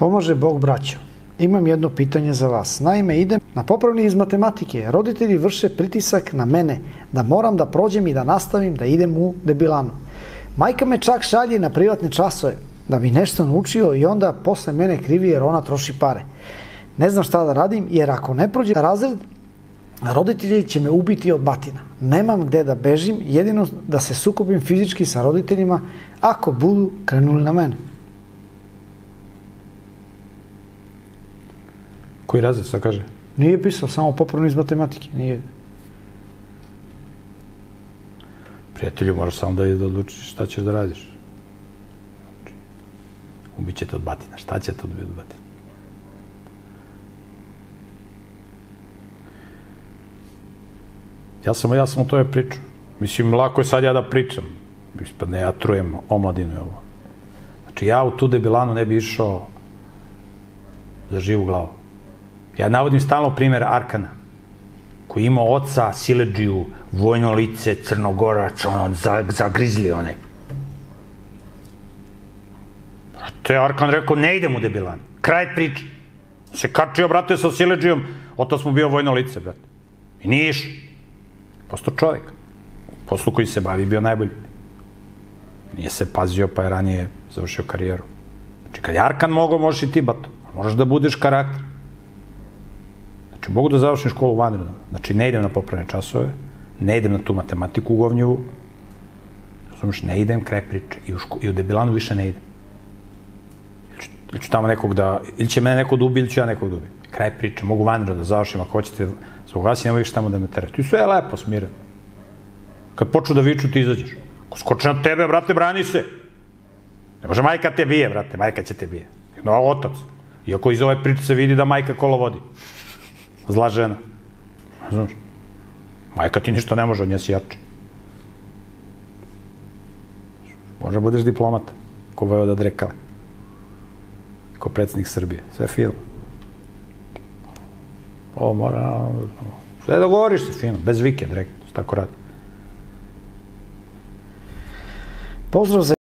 Pomaže Bog, braćo. Imam jedno pitanje za vas. Naime, idem na popravni iz matematike. Roditelji vrše pritisak na mene da moram da prođem i da nastavim da idem u debilanu. Majka me čak šalje na privatne časove da bi nešto naučio i onda posle mene krivi jer ona troši pare. Ne znam šta da radim jer ako ne prođem razred, roditelji će me ubiti od batina. Nemam gde da bežim, jedino da se sukobim fizički sa roditeljima ako budu krenuli na mene. Koji razred, šta kaže? Nije pisao, samo popravno iz matematike. Nije. Prijatelju, moraš samo da odlučiš šta ćeš da radiš. Ubiće te od batina. Šta će te odbiti od batina? Ja sam o tome pričao. Mislim, lako je sad ja da pričam. Ne, ja trujem omladinu i ovo. Znači, ja u tu debilanu ne bi išao za živu glavu. Ja navodim stalno primjer Arkana, koji ima oca, siledžiju, vojno lice, crnogorac, zagrizli onaj. Te Arkan rekao, ne idem u debilan, kraj priče. Se kačio, brate, sa siledžijom, otac mu bio vojno lice, brate. I nije išao. Postao čovjek. Poslu koji se bavi bio najbolji. Nije se pazio, pa je ranije završio karijeru. Znači, kad je Arkan mogao, možeš i ti, bato. Možeš da budeš karakter. Znači, mogu da završim školu vanredno. Znači, ne idem na popravne časove, ne idem na tu matematiku ugovnjivu, razumiješ, ne idem, kraj priče. I u debilanu više ne idem. Ili ću tamo nekog da, ili će mene neko da ubi, ili ću ja nekog da ubi. Kraj priče, mogu vanredno da završim, ako hoćete, zbog vas nemoj više tamo da me terete. I sve je lepo, smireno. Kad počnu da viču, ti izađeš. Ako skoče na tebe, brate, brani se. Ne može majka te bije, brate, majka će te bije. No, otac. Iako iz ove priče se vidi da majka kolo vodi. Zla žena. Znaš, majka ti ništa ne može, od nje si jači. Možda budeš diplomata, ko Vojvoda Drekale. Ko predsjednik Srbije. Sve film. Ovo mora... Sve dogovoriš se fino, bez vike, direktno, tako radi. Pozdrav za